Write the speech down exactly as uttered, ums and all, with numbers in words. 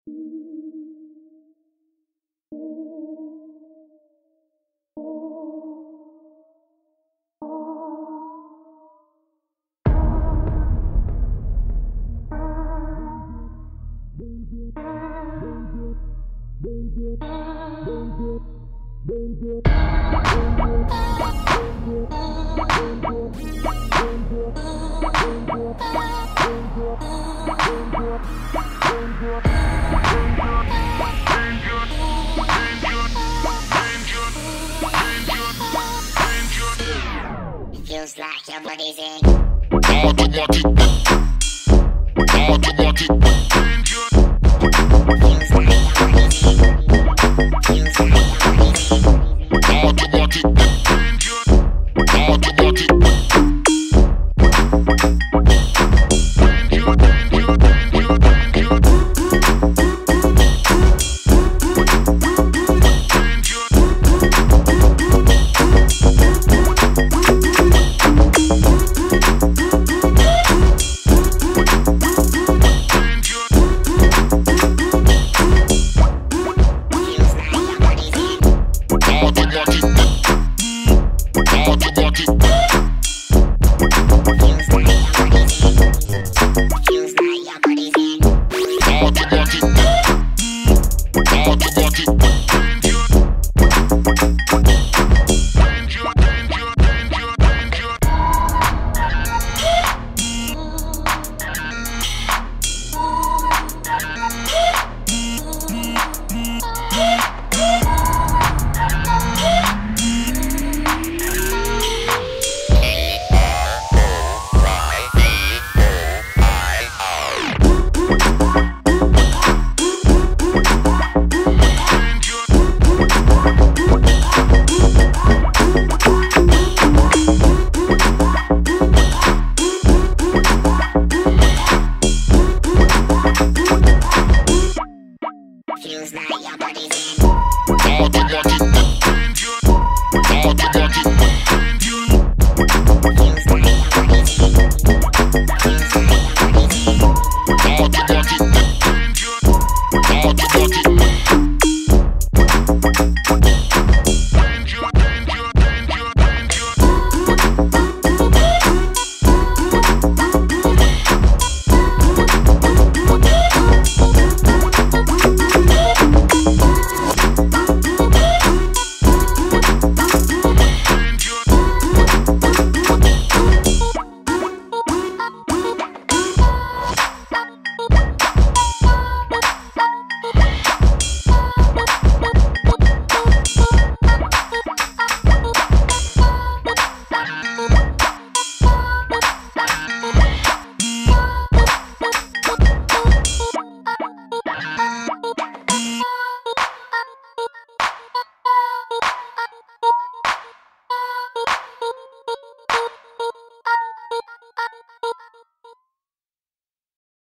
Feels like your body's in automatic. Automatic. Feels like your body's in. Feels like your body's in automatic. Automatic. Feels like your body's in automatic. Automatic. Feels like your body's in. Feels like your body's in automatic. Automatic.